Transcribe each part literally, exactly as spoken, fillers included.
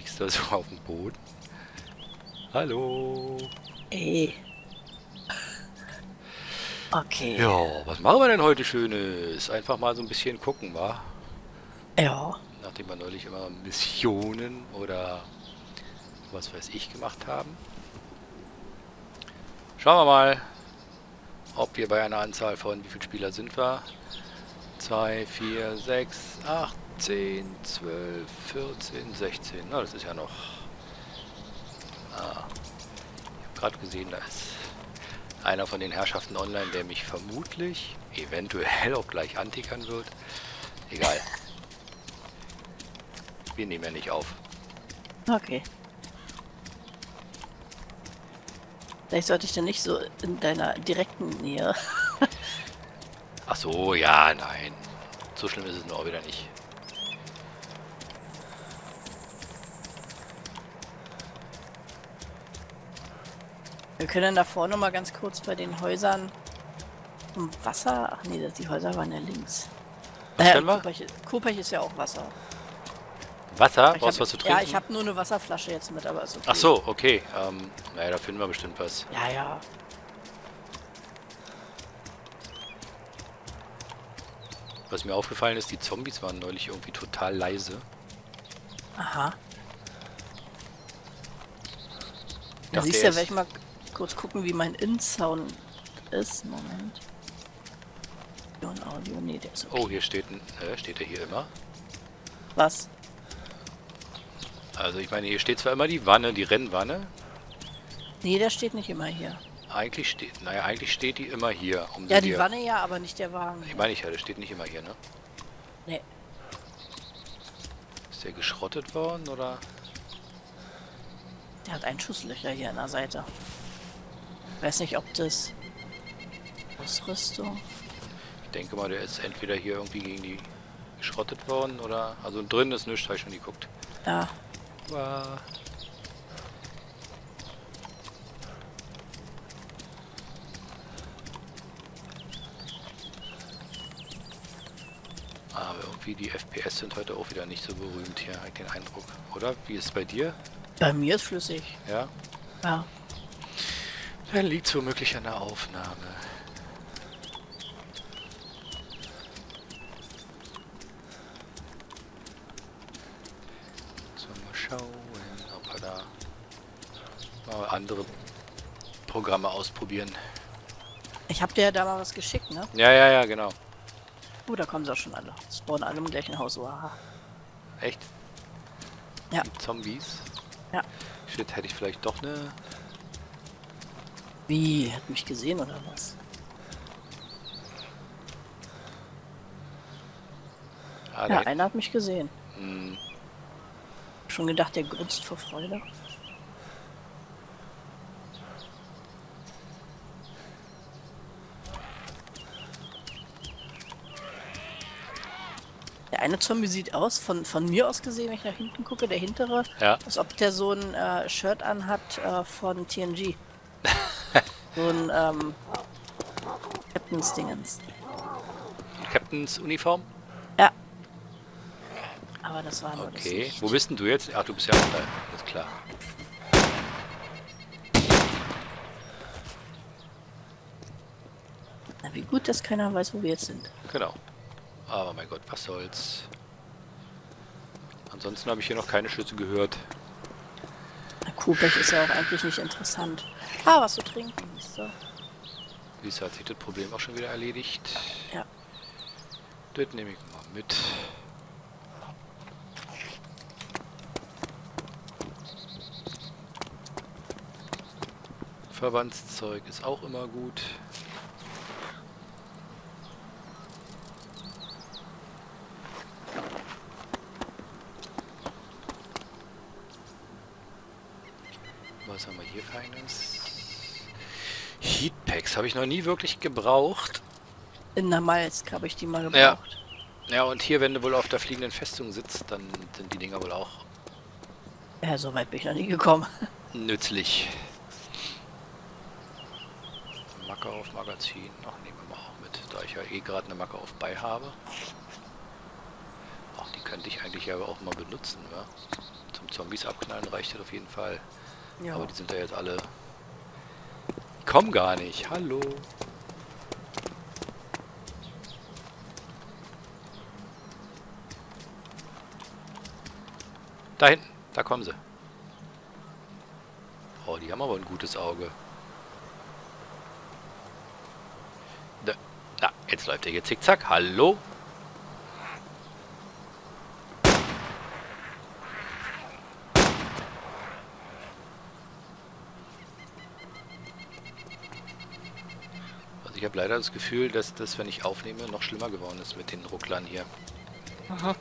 liegst da so auf dem Boden. Hallo. Ey. Okay. Ja, was machen wir denn heute Schönes? Einfach mal so ein bisschen gucken, wa? Ja. Nachdem wir neulich immer Missionen oder was weiß ich gemacht haben. Schauen wir mal, ob wir bei einer Anzahl von, wie viele Spieler sind wir? zwei, vier, sechs, acht, zehn, zwölf, vierzehn, sechzehn. Na, das ist ja noch... Ah, ich habe gerade gesehen, da ist einer von den Herrschaften online, der mich vermutlich, eventuell auch gleich antickern wird. Egal. Wir nehmen ja nicht auf. Okay. Vielleicht sollte ich dann nicht so in deiner direkten Nähe. Ach so, ja, nein. So schlimm ist es nur auch wieder nicht. Wir können da vorne mal ganz kurz bei den Häusern im Wasser. Ach nee, das- die Häuser waren ja links. Was Naja, können wir? Kupach, Kupach ist ja auch Wasser. Wasser? Ich Brauchst du hab, was zu trinken? ja, ich habe nur eine Wasserflasche jetzt mit, aber ist okay. Ach so, okay. Ähm, naja, da finden wir bestimmt was. Ja, ja. Was mir aufgefallen ist, die Zombies waren neulich irgendwie total leise. Aha. Ich Da dachte, siehst du, er ja, werde ist- ich mal kurz gucken, wie mein In-Sound ist. Moment. Und Audio, nee, der ist okay. Oh, hier steht ein... Äh, steht er hier immer? Was? Also ich meine, hier steht zwar immer die Wanne, die Rennwanne. Nee, der steht nicht immer hier. Eigentlich steht... Naja, eigentlich steht die immer hier. Um Ja, die hier. Wanne ja, aber nicht der Wagen. Ich meine ich ja, der steht nicht immer hier, ne? Nee. Ist der geschrottet worden, oder? Der hat Einschusslöcher hier an der Seite. Weiß nicht, ob das Ausrüstung. Ich denke mal, der ist entweder hier irgendwie gegen die geschrottet worden, oder... Also drin ist nichts, habe ich schon geguckt. Ja. Wow. Aber irgendwie die F P S sind heute auch wieder nicht so berühmt hier, habe ich den Eindruck. Oder? Wie ist es bei dir? Bei mir ist flüssig. Ja? Ja. Dann liegt es womöglich an der Aufnahme. So, mal schauen, ob wir da mal andere Programme ausprobieren. Ich hab dir ja da mal was geschickt, ne? Ja, ja, ja, genau. Oh, da kommen sie auch schon alle. Spawnen alle im gleichen Haus. Wow. Echt? Ja. Die Zombies? Ja. Shit, hätte ich vielleicht doch eine... Wie? Hat mich gesehen oder was? Ah, Ja, da einer hat mich gesehen. hm, Schon gedacht, der grunzt vor Freude. Der eine Zombie sieht aus, von, von mir aus gesehen, wenn ich nach hinten gucke, der hintere, ja. als ob der so ein äh, Shirt anhat äh, von T N G. So ein ähm, Captain's Dingens. Captains Uniform? Ja. Aber das war nur das Okay. Licht. Wo bist denn du jetzt? Ach, du bist ja auch da. Ist klar. Na, wie gut, dass keiner weiß, wo wir jetzt sind. Genau. Aber mein Gott, was soll's. Ansonsten habe ich hier noch keine Schüsse gehört. Na, Kuhpech ist ja auch eigentlich nicht interessant. Ah, was zu trinken. So. Wieso hat sich das Problem auch schon wieder erledigt? Ja. Das nehme ich mal mit. Verbandszeug ist auch immer gut. Was haben wir hier für eines? Heatpacks habe ich noch nie wirklich gebraucht. In der Malsk habe ich die mal Ja. gebraucht. Ja, und hier, wenn du wohl auf der fliegenden Festung sitzt, dann sind die Dinger wohl auch Ja, so weit bin ich noch nie gekommen. nützlich. Macke auf Magazin. Ach, nehmen wir mal auch mit, da ich ja eh gerade eine Macke auf bei habe. Ach, die könnte ich eigentlich aber auch mal benutzen, wa? Zum Zum Zombies abknallen reicht das auf jeden Fall. Ja. Aber die sind ja jetzt alle... Die kommen gar nicht. Hallo. Da hinten. Da kommen sie. Oh, die haben aber ein gutes Auge. Da, da jetzt läuft er hier zickzack. Hallo? Also ich habe leider das Gefühl, dass das, wenn ich aufnehme, noch schlimmer geworden ist mit den Rucklern hier. Aha.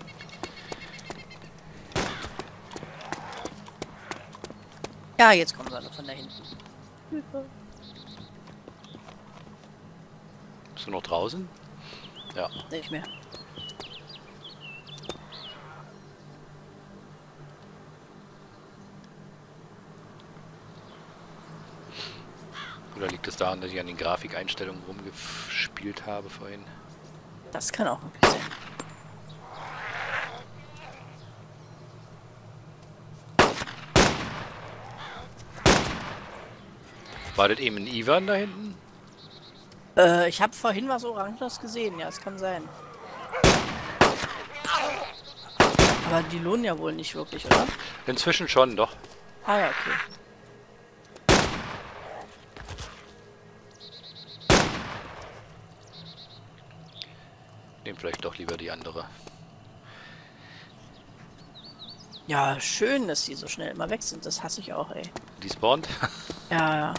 Ja, jetzt kommen sie alle von da hinten. Hilfe. Bist du noch draußen? Ja. Nicht mehr. Oder liegt es daran, dass ich an den Grafikeinstellungen rumgespielt habe vorhin? Das kann auch möglich sein. War das eben ein Ivan da hinten? Äh, ich habe vorhin was Oranges gesehen. Ja, es kann sein. Aber die lohnen ja wohl nicht wirklich, oder? Inzwischen schon, doch. Ah ja, okay. Nehm vielleicht doch lieber die andere. Ja, schön, dass die so schnell immer weg sind. Das hasse ich auch, ey. Die spawnt? Ja, ja.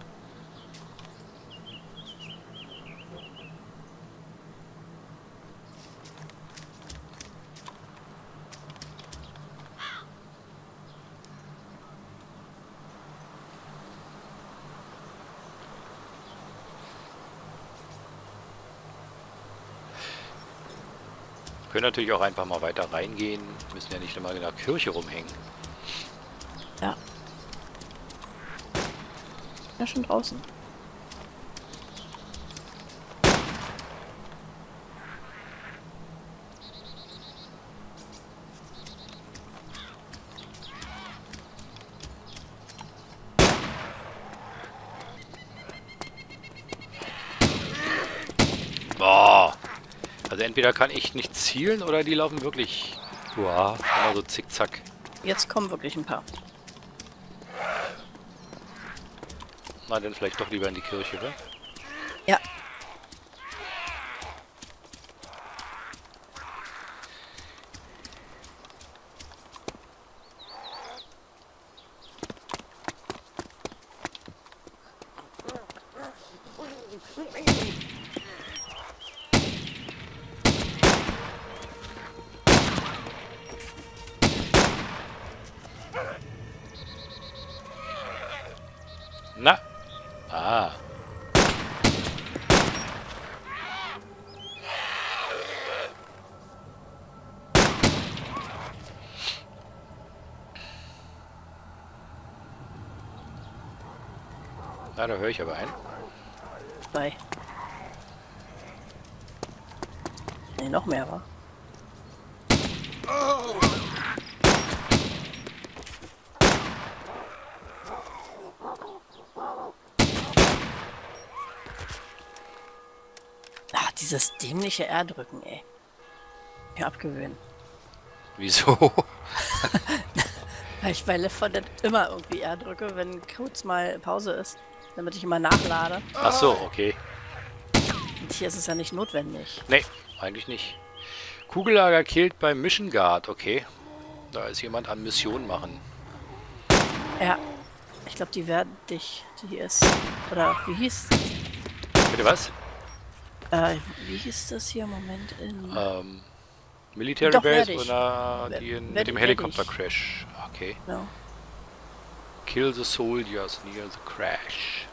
Wir können natürlich auch einfach mal weiter reingehen. Müssen ja nicht immer in der Kirche rumhängen. Ja. Ja, schon draußen. Boah. Also entweder kann ich nicht zielen oder die laufen wirklich... Wow, immer so zickzack. Jetzt kommen wirklich ein paar. Na, dann vielleicht doch lieber in die Kirche, oder? Ja. Na. Ah. Na, da höre ich aber einen. Bei. Nee, noch mehr, wa? Ah, dieses dämliche R-Drücken, ey. Mir abgewöhnen. Wieso? Weil ich bei Left four Dead immer irgendwie R drücke, wenn kurz mal Pause ist, damit ich immer nachlade. Ach so, okay. Und hier ist es ja nicht notwendig. Nee, eigentlich nicht. Kugellager killt beim Mission Guard, okay. Da ist jemand an Mission machen. Ja. Ich glaube, die werden dich. Die ist. Oder wie hieß. Bitte was? Äh, wie hieß das hier? Moment in. Ähm, Military Doch, Base werd ich. oder Werd- die in, werd- mit dem werd Helikopter-Crash? Okay. No. Kill the soldiers near the crash.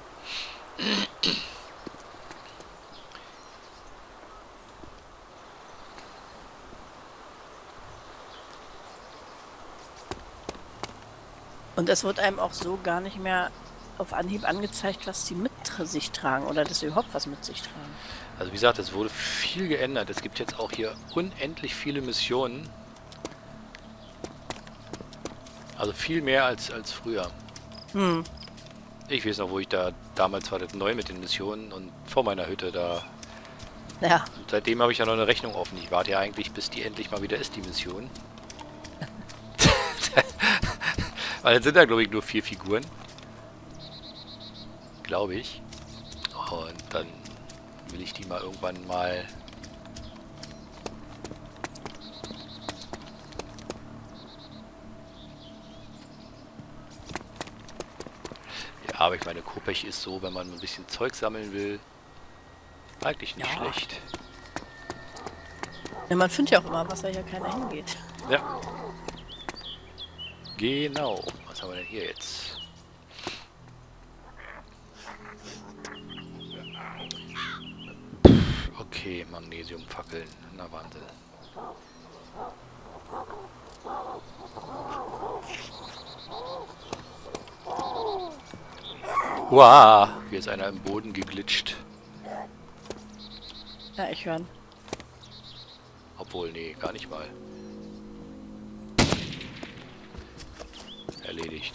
Und es wird einem auch so gar nicht mehr auf Anhieb angezeigt, was die mit sich tragen oder dass sie überhaupt was mit sich tragen. Also wie gesagt, es wurde viel geändert. Es gibt jetzt auch hier unendlich viele Missionen. Also viel mehr als, als früher. Hm. Ich weiß noch, wo ich da damals war, das neu mit den Missionen und vor meiner Hütte da. Ja. Und seitdem habe ich ja noch eine Rechnung offen. Ich warte ja eigentlich, bis die endlich mal wieder ist, die Mission. Weil es sind da, glaube ich, nur vier Figuren. Glaube ich. Und dann will ich die mal irgendwann mal... Ja, aber ich meine, Kopech ist so, wenn man ein bisschen Zeug sammeln will, eigentlich nicht Ja. schlecht. Ja, man findet ja auch immer, was da hier keiner hingeht. Ja. Genau. Was haben wir denn hier jetzt? Okay, Magnesiumfackeln. Na Wahnsinn. Wow, hier ist einer im Boden geglitscht. Ja, ich höre. Obwohl, nee, gar nicht mal. Erledigt.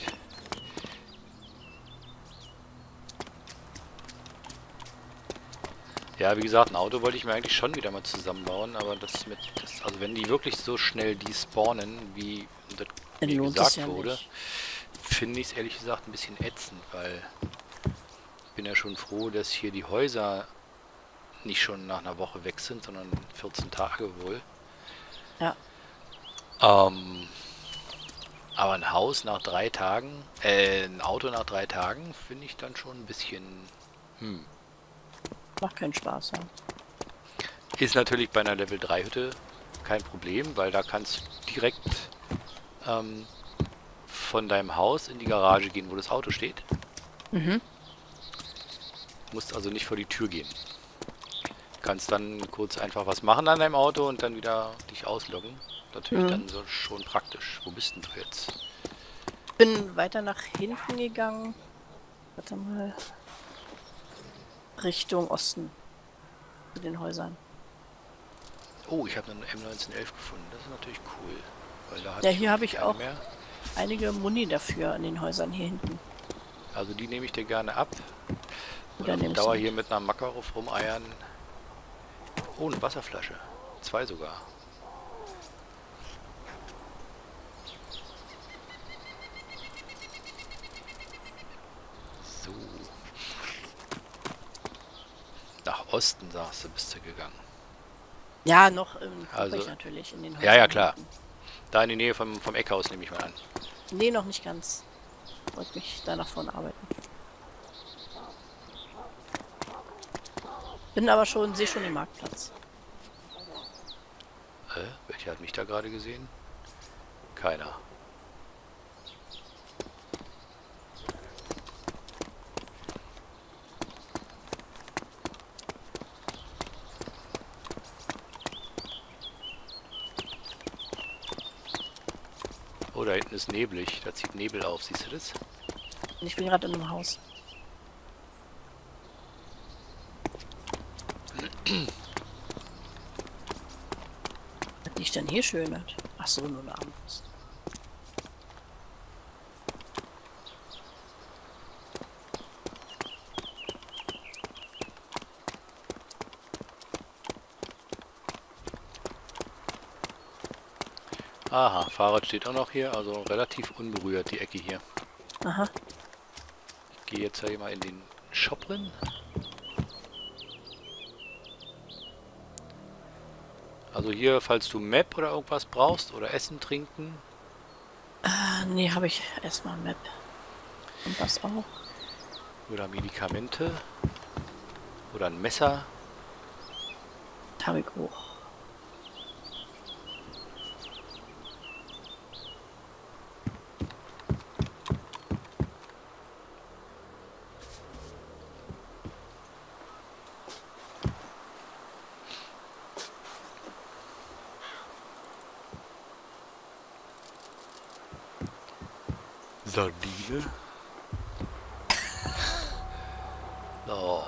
Ja, wie gesagt, ein Auto wollte ich mir eigentlich schon wieder mal zusammenbauen, aber das mit, das, also wenn die wirklich so schnell despawnen, wie das Dann mir lohnt gesagt es ja wurde, nicht. finde ich es ehrlich gesagt ein bisschen ätzend, weil ich bin ja schon froh, dass hier die Häuser nicht schon nach einer Woche weg sind, sondern vierzehn Tage wohl. Ja. Ähm, aber ein Haus nach drei Tagen, äh, ein Auto nach drei Tagen finde ich dann schon ein bisschen, hm. Macht keinen Spaß, ja. Ist natürlich bei einer Level drei Hütte kein Problem, weil da kannst du direkt ähm, von deinem Haus in die Garage gehen, wo das Auto steht. Mhm. Musst also nicht vor die Tür gehen. Kannst dann kurz einfach was machen an deinem Auto und dann wieder dich ausloggen. Natürlich Mhm. dann so schon praktisch. Wo bist denn du jetzt? Bin weiter nach hinten gegangen. Warte mal. Richtung Osten. Zu den Häusern. Oh, ich habe einen M neunzehnhundertelf gefunden. Das ist natürlich cool. Weil da hat Ja, hier habe ich keine auch mehr. einige Muni dafür an den Häusern hier hinten. Also die nehme ich dir gerne ab. Und Oder auf nehme ich Dauer sie hier mit einer Makarov rumeiern. Oh, eine Wasserflasche. Zwei sogar. So. Nach Osten, sagst du, bist du gegangen. Ja, noch im Also- also, natürlich in den Häusern. Ja, ja, klar. hinten. Da in die Nähe vom, vom Eckhaus nehme ich mal an. Nee, noch nicht ganz. Wollte mich da nach vorne arbeiten. Bin aber schon, sehe schon den Marktplatz. Hä? Welcher hat mich da gerade gesehen? Keiner. Oh, da hinten ist neblig. Da zieht Nebel auf. Siehst du das? Und ich bin gerade in einem Haus. Was liegt denn hier Schönes? Ach so, nur eine Armbrust. Aha, Fahrrad steht auch noch hier. Also relativ unberührt die Ecke hier. Aha. Ich gehe jetzt hier mal in den Shop drin. Also hier, falls du Map oder irgendwas brauchst oder Essen, Trinken. Ah, nee, habe ich erstmal ein Map. Und das auch. Oder Medikamente. Oder ein Messer. Habe ich hoch. Sardine. So.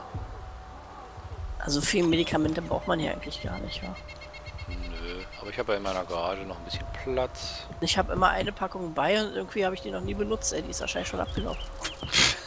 Also viel Medikamente braucht man hier eigentlich gar nicht, wa? Nö. Aber ich habe ja in meiner Garage noch ein bisschen Platz. Ich habe immer eine Packung bei und irgendwie habe ich die noch nie benutzt. Ey, die ist wahrscheinlich schon abgelaufen.